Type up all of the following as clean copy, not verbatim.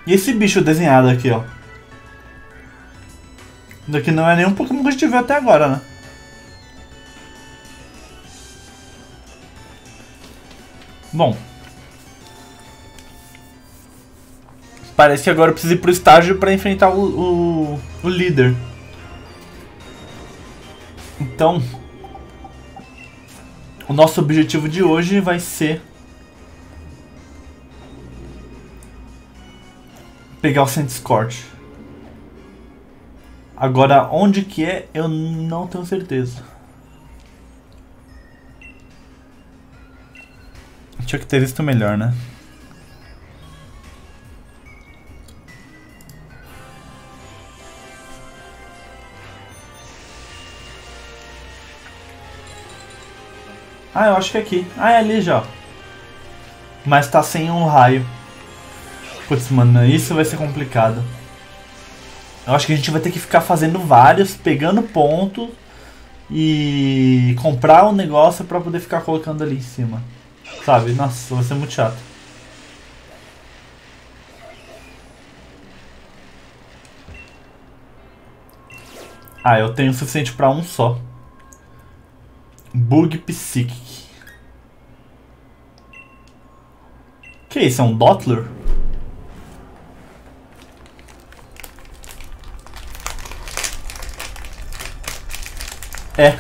E esse bicho desenhado aqui, ó. Daqui não é nenhum Pokémon que a gente viu até agora, né? Bom. Parece que agora eu preciso ir pro estágio pra enfrentar o líder. Então, o nosso objetivo de hoje vai ser pegar o Centiskorch. Agora, onde que é, eu não tenho certeza. Tinha que ter visto melhor, né? Ah, eu acho que é aqui. Ah, é ali já. Mas tá sem um raio. Putz, mano, isso vai ser complicado. Eu acho que a gente vai ter que ficar fazendo vários, pegando ponto e comprar o negócio pra poder ficar colocando ali em cima. Sabe? Nossa, vai ser muito chato. Ah, eu tenho o suficiente pra um só. Bug Psychic. Que isso? É um Dottler? É.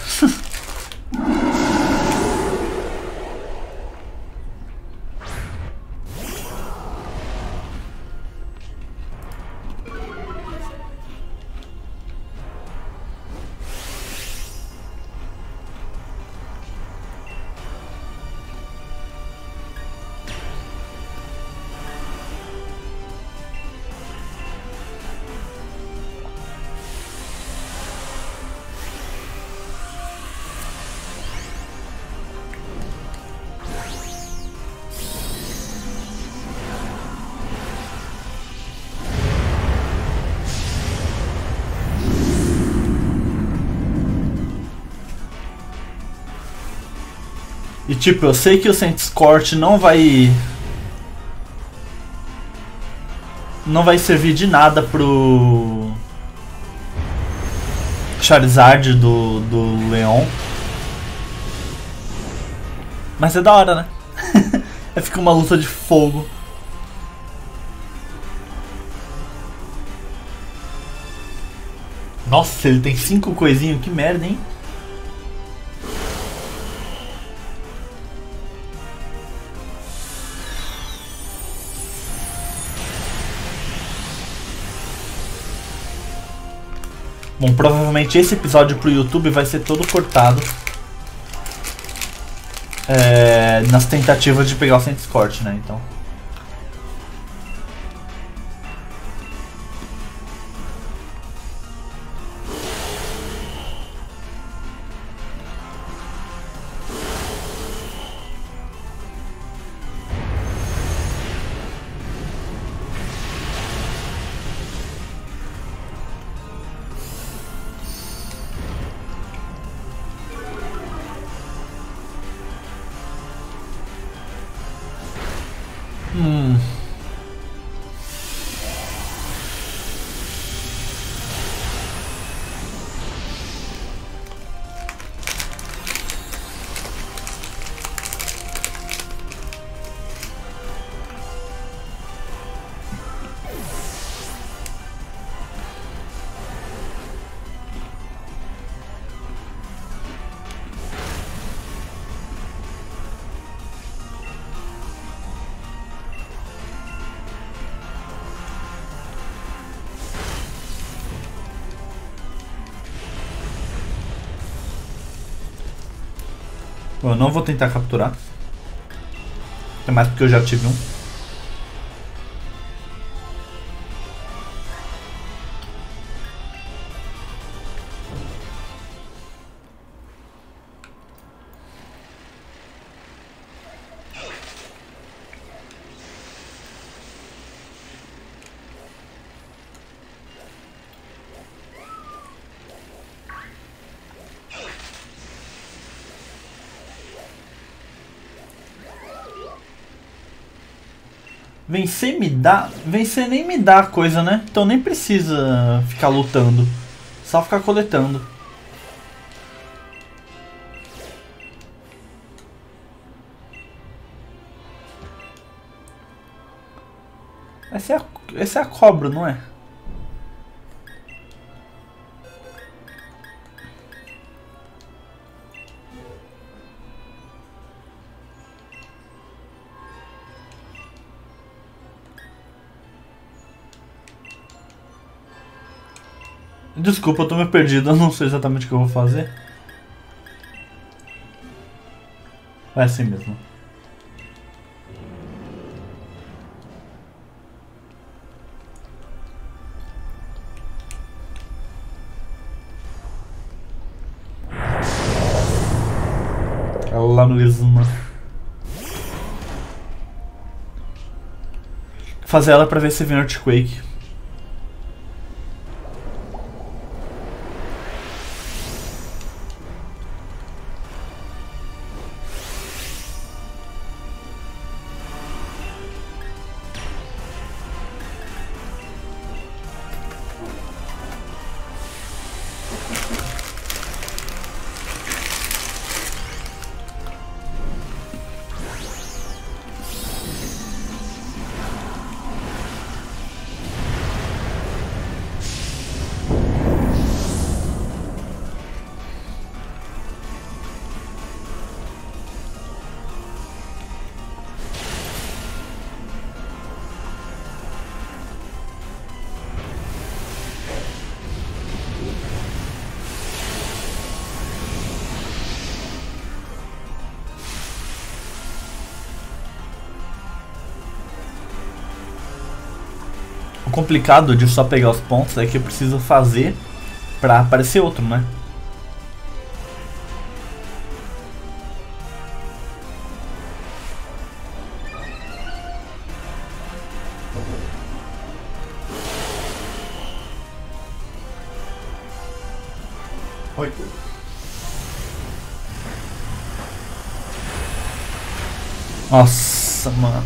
E tipo, eu sei que o Centiskorch não vai servir de nada pro Charizard do Leon. Mas é da hora, né? Aí fica uma luta de fogo. Nossa, ele tem 5 coisinhos, que merda, hein? Bom, provavelmente esse episódio pro YouTube vai ser todo cortado. Nas tentativas de pegar o Centiskorch, né? Então. Bom, eu não vou tentar capturar. Até mais porque eu já tive um. Vencer me dá... Vencer nem me dá coisa, né? Então nem precisa ficar lutando. Só ficar coletando. Essa é a cobra, não é? Desculpa, eu tô meio perdido, eu não sei exatamente o que eu vou fazer. Vai assim mesmo. Lá mesmo. Fazer ela pra ver se vem Earthquake. O complicado de só pegar os pontos é que eu preciso fazer pra aparecer outro, né? Oi. Nossa, mano.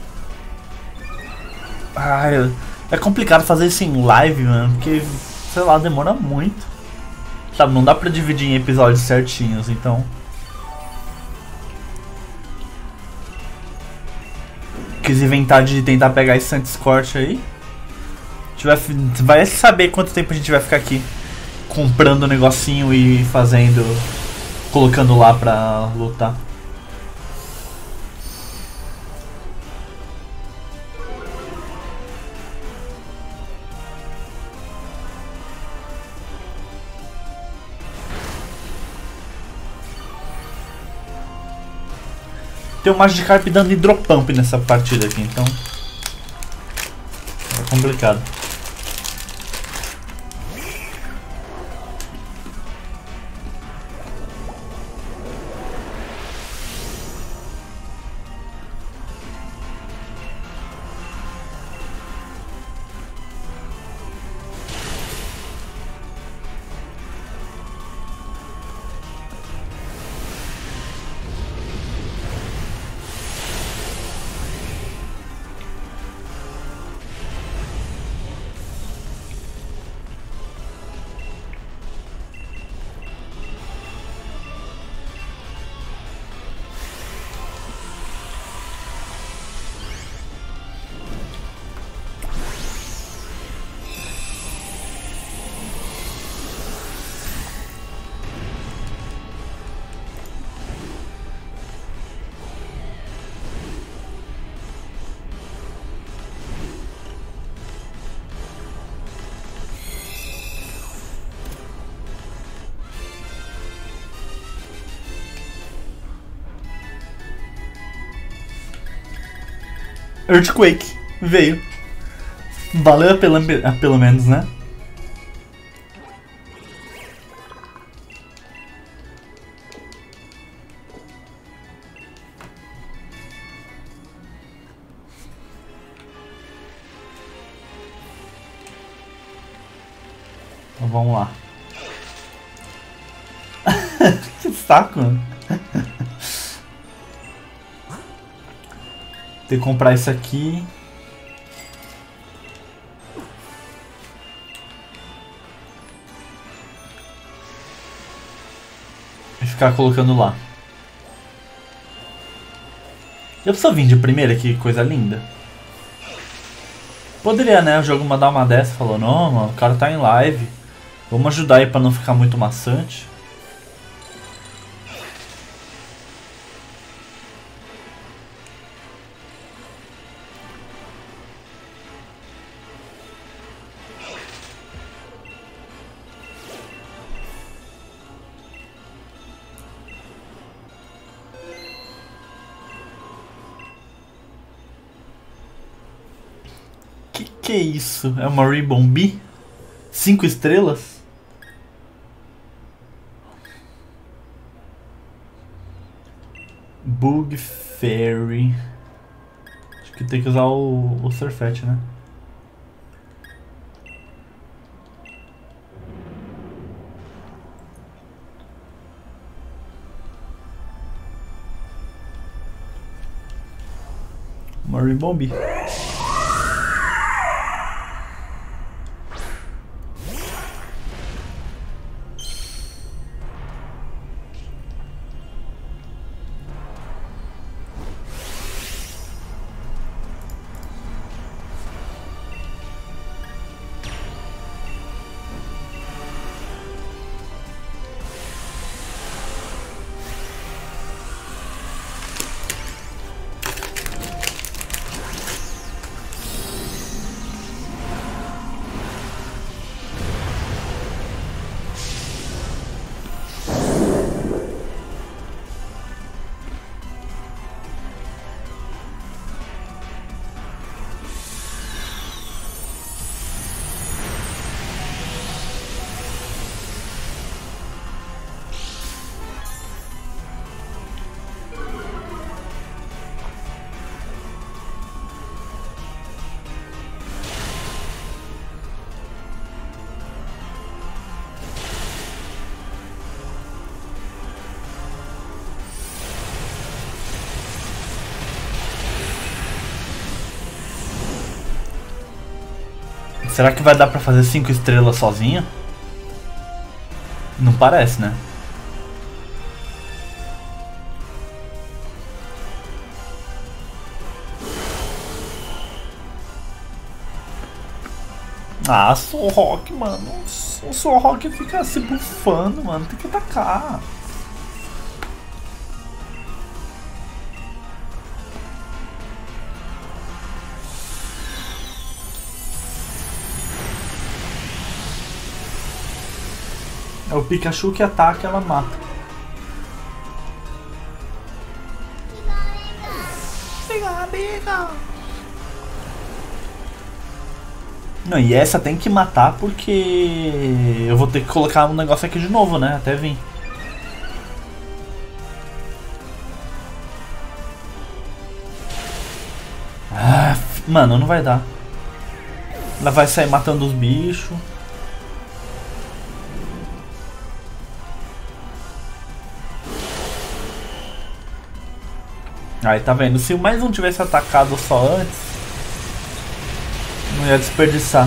Ai, é complicado fazer isso em live, mano, porque, sei lá, demora muito. Sabe, não dá pra dividir em episódios certinhos, então... Quis inventar de tentar pegar esse Santiscorch aí. A gente vai saber quanto tempo a gente vai ficar aqui comprando o negocinho e fazendo... Colocando lá pra lutar. Tem o Magikarp dando Hidropump nessa partida aqui, então... É complicado. Earthquake veio. Valeu pelo menos, né? Então vamos lá. Que saco, mano. Ter que comprar isso aqui. ficar colocando lá. Eu preciso vir de primeira, que coisa linda. Poderia, né, o jogo mandar uma dessa, falou, não, mano, o cara tá em live. Vamos ajudar aí pra não ficar muito maçante. Que é isso? É uma Ribbon Bee? 5 estrelas? Bug Fairy. Acho que tem que usar o Surfette, né? Uma Ribbon Bee. Será que vai dar pra fazer 5 estrelas sozinho? Não parece, né? Ah, Soul Rock, mano. O Soul Rock fica se bufando, mano. Tem que atacar. É o Pikachu que ataca, ela mata. Não, e essa tem que matar porque eu vou ter que colocar um negócio aqui de novo, né? Até vir. Ah, mano, não vai dar. Ela vai sair matando os bichos. Aí, tá vendo? Se mais um tivesse atacado só antes, não ia desperdiçar.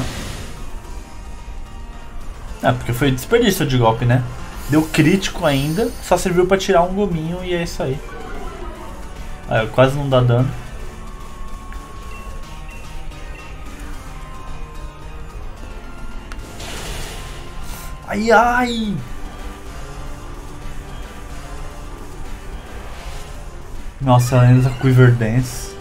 Ah, porque foi desperdício de golpe, né? Deu crítico ainda, só serviu pra tirar um gominho e é isso aí. Aí, quase não dá dano. Ai, ai! Nossa, ela ainda tá com Quiver Dance.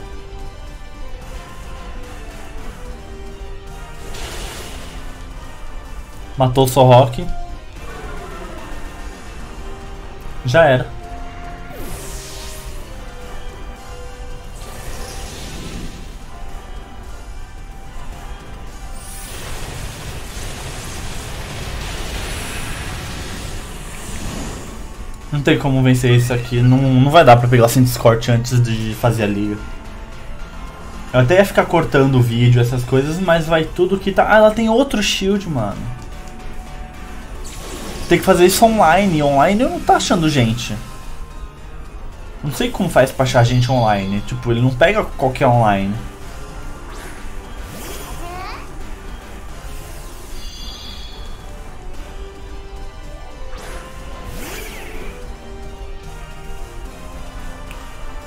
Matou o Sorrock. Já era. Não tem como vencer isso aqui. Não vai dar pra pegar sem Discord antes de fazer a liga. Eu até ia ficar cortando o vídeo, essas coisas, mas vai tudo que tá... Ah, ela tem outro shield, mano. Tem que fazer isso online. Online eu não tô achando gente. Não sei como faz pra achar gente online. Tipo, ele não pega qualquer online.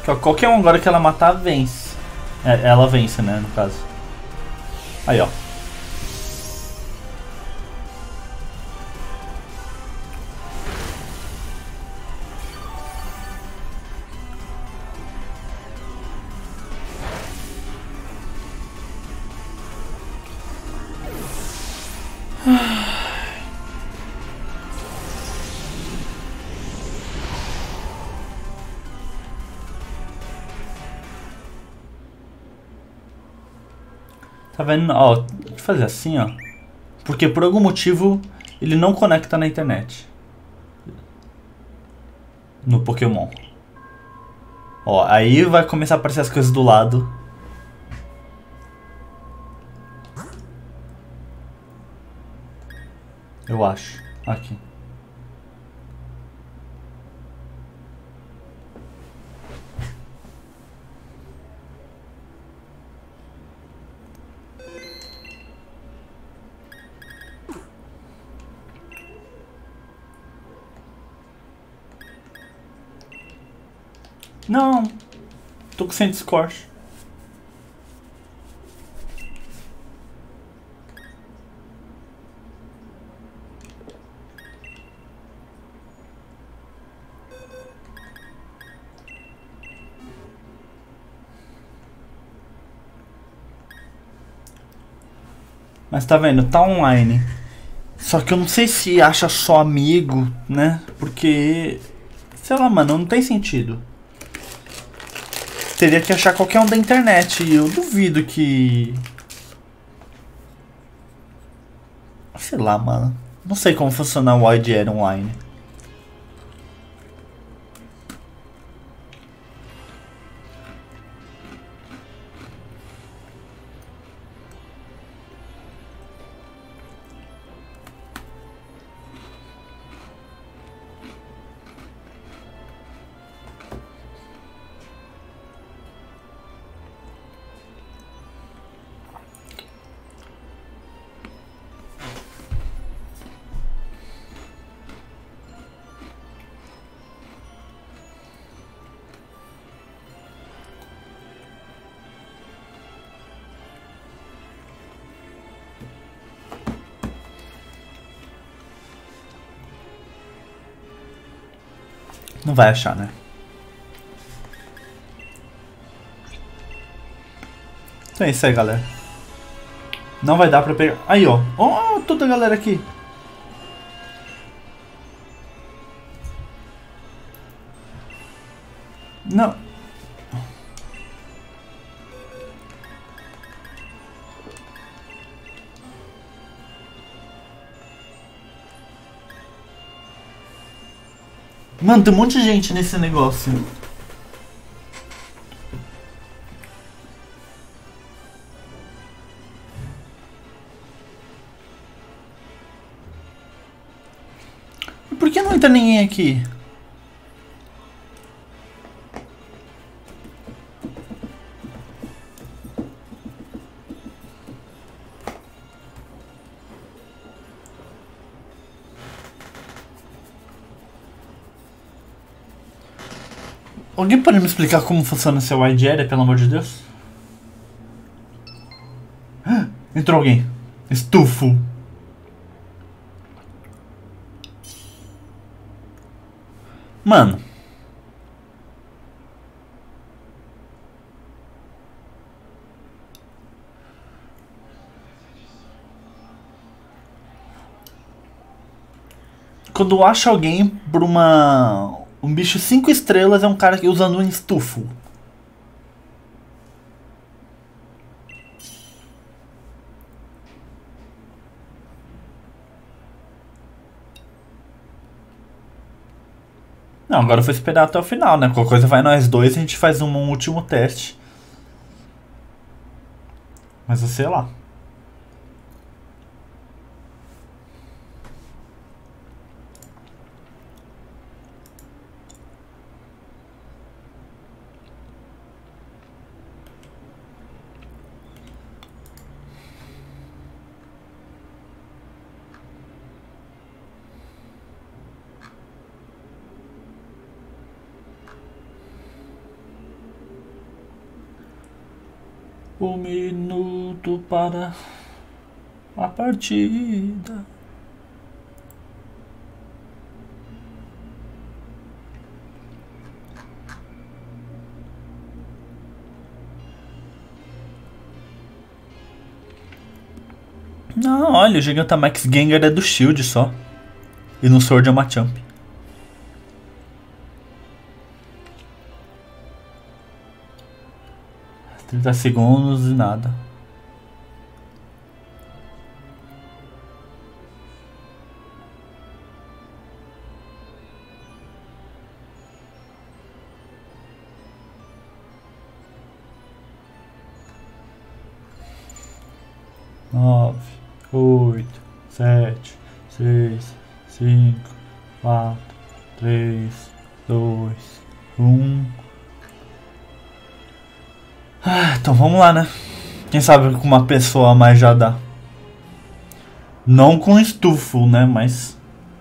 Ó, qualquer um agora que ela matar, vence. Ela vence, né, no caso. Aí, ó. Tá vendo? Ó, deixa eu fazer assim, ó. Porque por algum motivo ele não conecta na internet. No Pokémon. Ó, aí vai começar a aparecer as coisas do lado. Eu acho. Aqui. Não. Tô com 100 Discord. Mas tá vendo? Tá online. Só que eu não sei se acha só amigo, né? Porque... sei lá, mano, não tem sentido. Teria que achar qualquer um da internet. E eu duvido que... sei lá, mano. Não sei como funciona o IDR online. Não vai achar, né? Então é isso aí, galera. Não vai dar pra pegar... aí, ó. Ó, toda a galera aqui. Não. Mano, tem um monte de gente nesse negócio. E por que não entra ninguém aqui? Alguém pode me explicar como funciona esse wide area, pelo amor de Deus? Entrou alguém. Estufo. Mano. Quando acha alguém por uma... um bicho 5 estrelas é um cara que usando um estufo. Não, agora eu vou esperar até o final, né? Qualquer coisa vai nós dois e a gente faz um último teste. Mas eu sei lá. Um minuto para a partida. Não, olha, o Gigantamax Gengar é do Shield só. E no Sword é Machamp. 30 segundos e nada. Nove, 8, 7, 6, 5, 4, 3, 2, 1. Então vamos lá, né? Quem sabe com uma pessoa a mais já dá. Não com estufo, né? Mas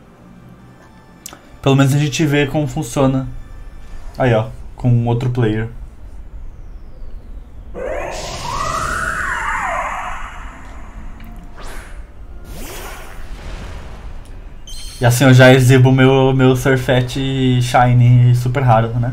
pelo menos a gente vê como funciona. Aí, ó, com outro player. E assim eu já exibo meu Surfette Shiny super raro, né?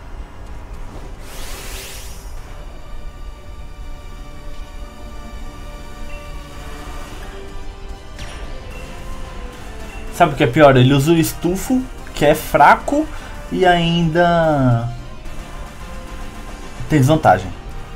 Sabe o que é pior? Ele usa o estufo, que é fraco e ainda tem desvantagem.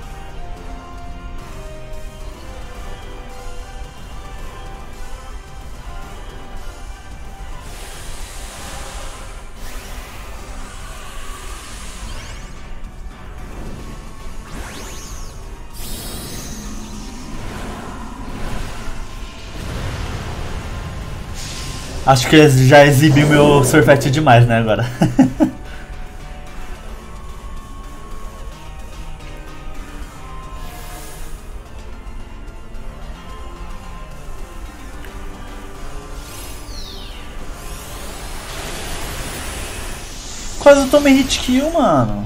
Acho que já exibi meu Surfette demais, né, agora. Quase eu tomei hit kill, mano.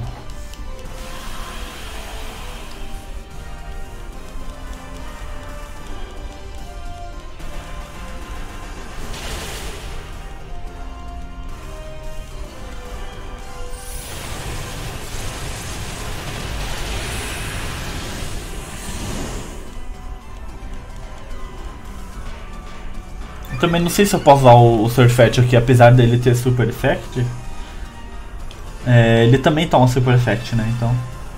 Eu também não sei se eu posso usar o Surfette aqui, apesar dele ter Super Effect. Ele também toma Super Effect, né? Então.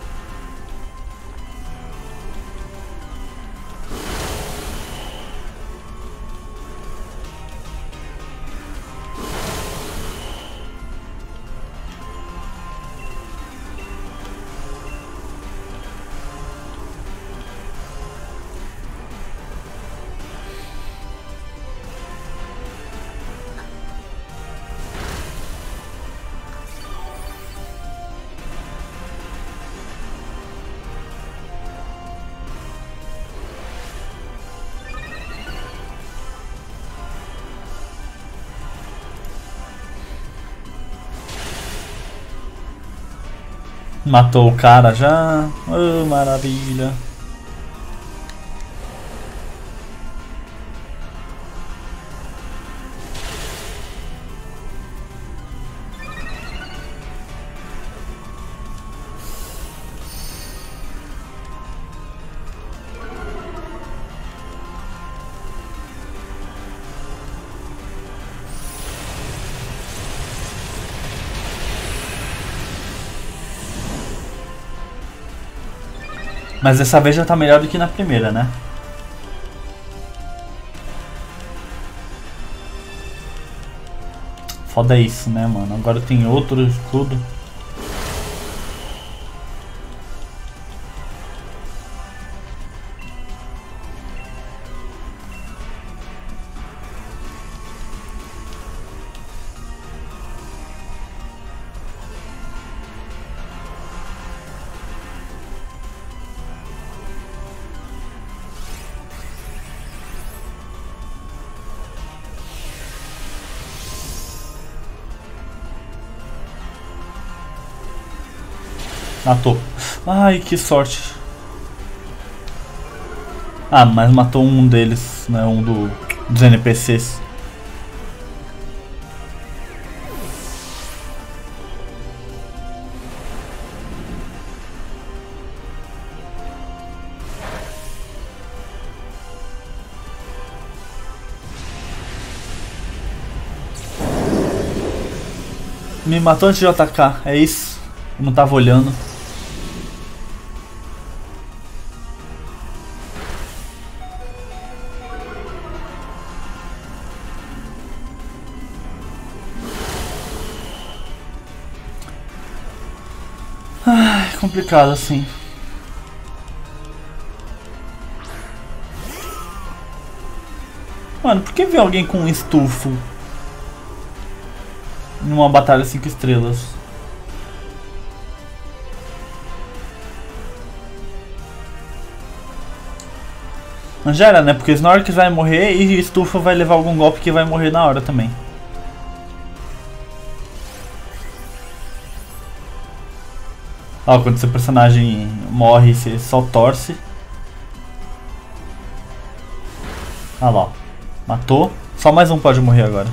Matou o cara já. Oh, maravilha. Mas dessa vez já tá melhor do que na primeira, né? Foda isso, né, mano? Agora tem outro escudo. Matou. Ai, que sorte. Ah, mas matou um deles, né? Dos NPCs. Me matou antes de eu atacar, é isso? Eu não tava olhando. Ai, complicado assim. Mano, por que ver alguém com um estufo numa batalha 5 estrelas? Mas já era, né? Porque Snorlax vai morrer e Estufa vai levar algum golpe que vai morrer na hora também. Ó, quando seu personagem morre, você só torce. Ah lá, ó. Matou. Só mais um pode morrer agora.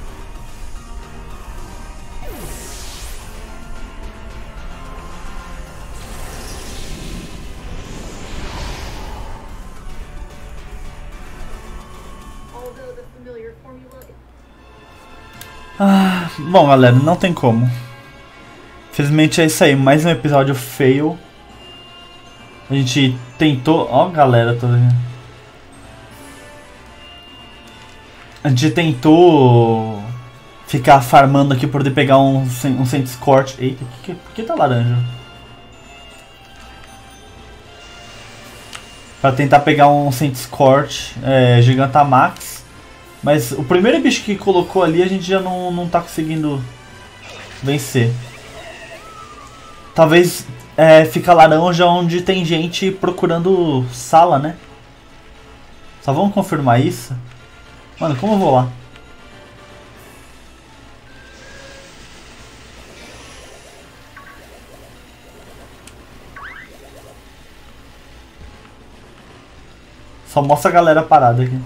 Ah, bom, galera, não tem como. Infelizmente é isso aí, mais um episódio fail. A gente tentou... Ó, galera toda. A gente tentou ficar farmando aqui pra poder pegar um Saint Scorch. Eita, por que tá laranja? Pra tentar pegar um Saint Scorch Gigantamax. Mas o primeiro bicho que colocou ali a gente já não tá conseguindo vencer. Talvez fica laranja onde tem gente procurando sala, né? Só vamos confirmar isso. Mano, como eu vou lá? Só mostra a galera parada aqui.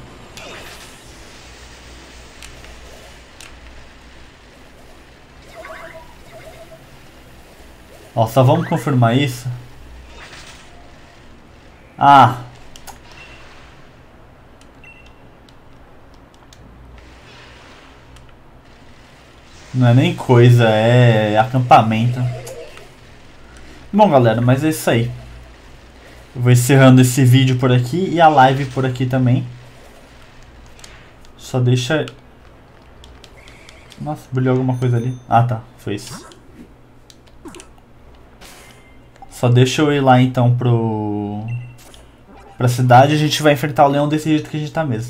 Ó, só vamos confirmar isso. Ah. Não é nem coisa, é acampamento. Bom, galera, mas é isso aí. Eu vou encerrando esse vídeo por aqui e a live por aqui também. Só deixa... Nossa, brilhou alguma coisa ali. Ah, tá. Foi isso. Só deixa eu ir lá então pra cidade e a gente vai enfrentar o leão desse jeito que a gente tá mesmo.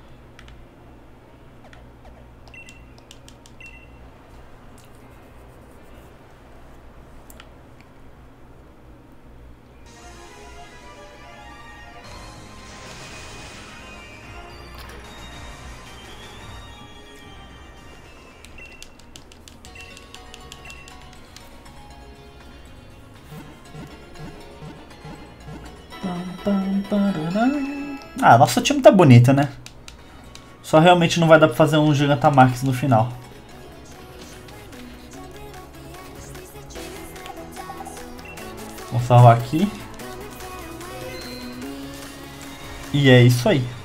Ah, nosso time tá bonito, né? Só realmente não vai dar pra fazer um Gigantamax no final. Vamos salvar aqui. E é isso aí.